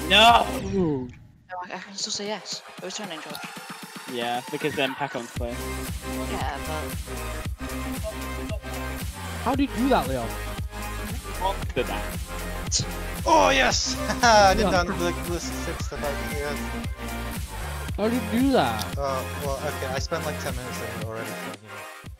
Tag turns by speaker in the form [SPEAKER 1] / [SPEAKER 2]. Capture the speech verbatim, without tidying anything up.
[SPEAKER 1] No!
[SPEAKER 2] Ooh.
[SPEAKER 3] No, I, I can still say yes. It was turning, George.
[SPEAKER 1] Yeah, because then Pac-Man's play.
[SPEAKER 3] Yeah, but...
[SPEAKER 2] How do you do that, Leo?
[SPEAKER 1] After that.
[SPEAKER 4] Oh yes! I did not look the six that I did.
[SPEAKER 2] How do you do that?
[SPEAKER 4] Uh, well, okay, I spent like ten minutes in it already, so, you know.